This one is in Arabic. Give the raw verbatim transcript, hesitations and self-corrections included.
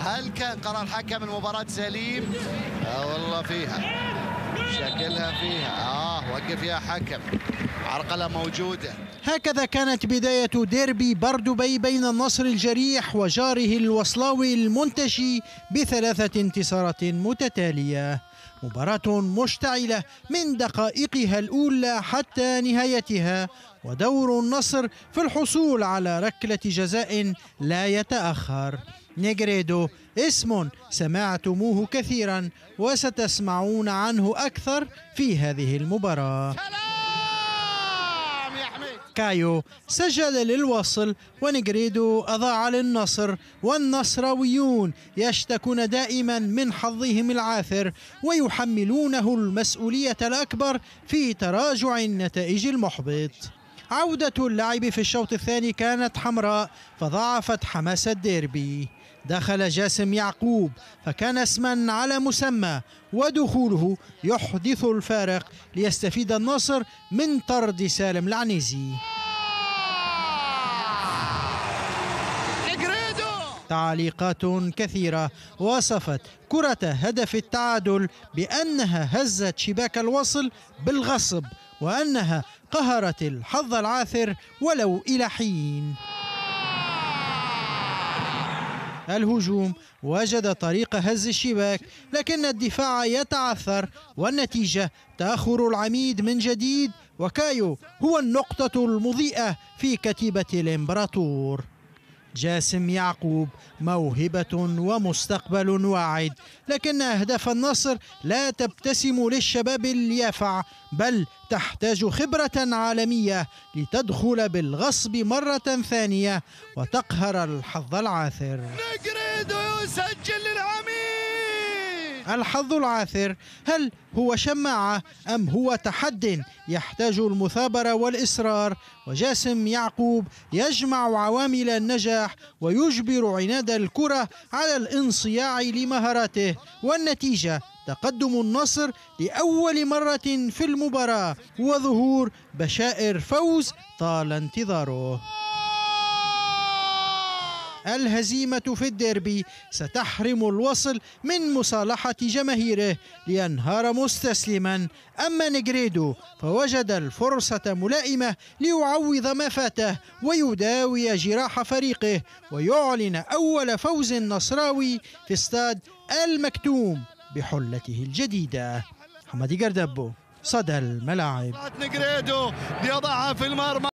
هل كان قرار حكم المباراة سليم؟ آه والله فيها شكلها فيها اه وقف يا حكم، عرقلة موجودة. هكذا كانت بداية ديربي بردبي بين النصر الجريح وجاره الوصلاوي المنتشي بثلاثة انتصارات متتالية. مباراة مشتعلة من دقائقها الأولى حتى نهايتها، ودور النصر في الحصول على ركلة جزاء لا يتأخر. نيغريدو اسم سمعتموه كثيرا وستسمعون عنه أكثر في هذه المباراة. كايو سجل للوصل ونيغريدو أضاع للنصر، والنصراويون يشتكون دائما من حظهم العاثر ويحملونه المسؤولية الأكبر في تراجع النتائج المحبط. عودة اللعب في الشوط الثاني كانت حمراء فضاعفت حماس الديربي. دخل جاسم يعقوب فكان اسما على مسمى، ودخوله يحدث الفارق ليستفيد النصر من طرد سالم العنيزي. تعليقات كثيرة وصفت كرة هدف التعادل بأنها هزت شباك الوصل بالغصب، وأنها قهرت الحظ العاثر ولو إلى حين. الهجوم وجد طريق هز الشباك لكن الدفاع يتعثر، والنتيجة تأخر العميد من جديد، وكايو هو النقطة المضيئة في كتيبة الإمبراطور. جاسم يعقوب موهبة ومستقبل واعد، لكن أهداف النصر لا تبتسم للشباب اليافع، بل تحتاج خبرة عالمية لتدخل بالغصب مرة ثانية وتقهر الحظ العاثر. نيغريدو يسجل للعميد. الحظ العاثر هل هو شماعة أم هو تحد يحتاج المثابرة والإصرار؟ وجاسم يعقوب يجمع عوامل النجاح ويجبر عناد الكرة على الانصياع لمهاراته، والنتيجة تقدم النصر لأول مرة في المباراة وظهور بشائر فوز طال انتظاره. الهزيمة في الديربي ستحرم الوصل من مصالحة جماهيره لينهار مستسلما، أما نيغريدو فوجد الفرصة ملائمة ليعوض ما فاته ويداوي جراح فريقه ويعلن أول فوز نصراوي في استاد المكتوم بحلته الجديدة. محمد قردبو، صدى الملاعب. نيغريدو بيضعها في المرمى.